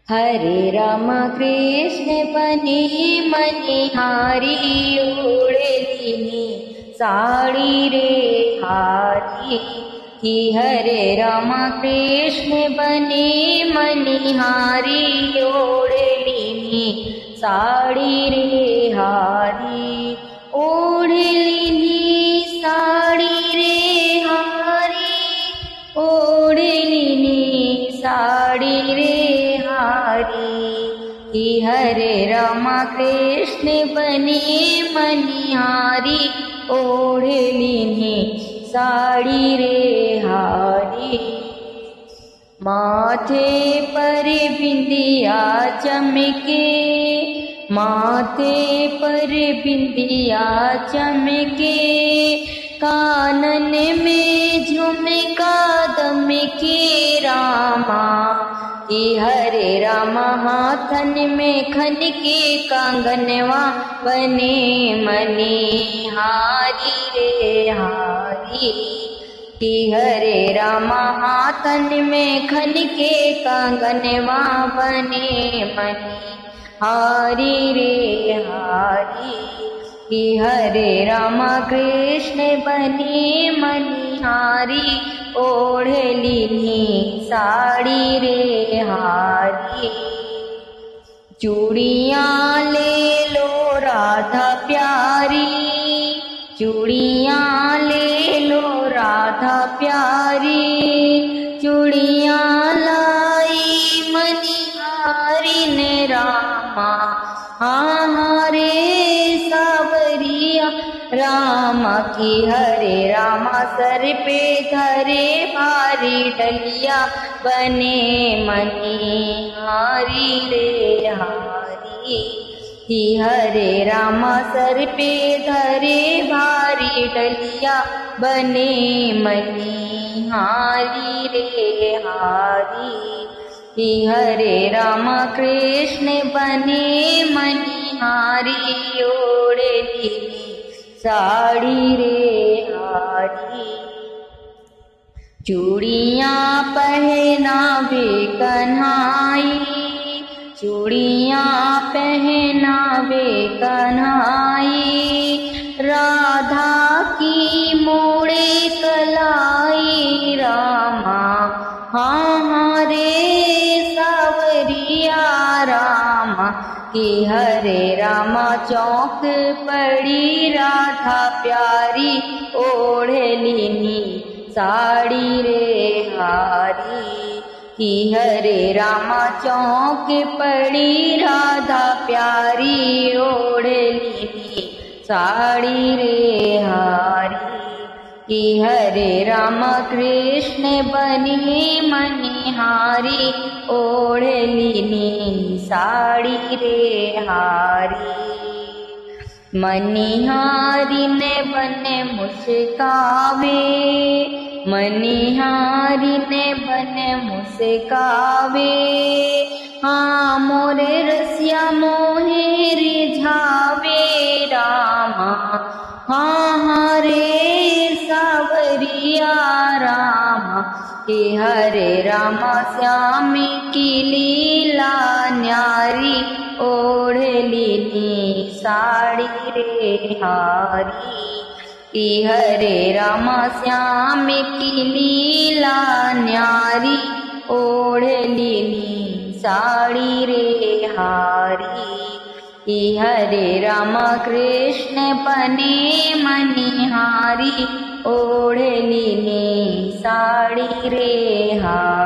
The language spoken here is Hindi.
हरे राम कृष्ण बने मनिहारी ओढ़लिनी साड़ी रे हारी कि हरे राम कृष्ण बने मनिहारी ओढ़लिनी साड़ी रे हारी ओढ़लिनी साड़ी रे हारी ओढ़लिनी साड़ी रे कि हरे राम कृष्ण बने मनिहारी ओढ़लिनी साड़ी रे हारी माथे पर बिंदिया चमके माथे पर बिंदिया चमके कानन में झुमका दमके रामा कि हरे राम हाथन में खन के कंगनवा बने मनिहारी रे हारी कि हरे राम हाथन में खन के कंगनवा बने मनिहारी रे हारी कि हरे राम कृष्ण बने मनिहारी ओढ़लिनी साड़ी रे हारी चूड़ियाँ ले लो राधा प्यारी चूड़ियाँ ले लो राधा प्यारी चूड़ियाँ लाई मनिहारी ने रामा हरे सावरिया रामा की हरे रामा सर पे धरे भारी डलिया बने मनिहारी रे हारी कि हरे रामा सर पे धरे भारी डलिया बने मनिहारी रे हारी कि हरे राम कृष्ण बने मनिहारी ओढ़लिनी साड़ी रे हारी चूड़ियाँ पहनावे कन्हाई चूड़ियाँ पहनावे कन्हाई राधा की मोड़े कलाई रामा हरे सावरिया रामा कि हरे रामा चौक पड़ी राधा प्यारी ओढ़लिनी साड़ी रे हारी कि हरे रामा चौक पड़ी राधा प्यारी ओढ़लिनी साड़ी रे हारी कि हरे राम कृष्ण बने मनिहारी ओढ़लिनी साड़ी रे हारी मनिहारी ने बने मुस्कावे मनिहारी ने बने मुस्कावे हाँ मोरे रसिया मोहे रिझावे रामा हरे सावरिया रामा कि हरे रामा श्याम की लीला न्यारी ओढ़लिनी साड़ी रे हारी कि हरे रामा श्याम की लीला न्यारी ओढ़लिनी साड़ी रे हारी कि हरे राम कृष्ण बने मनिहारी ओढ़लिनी साड़ी रे हारी।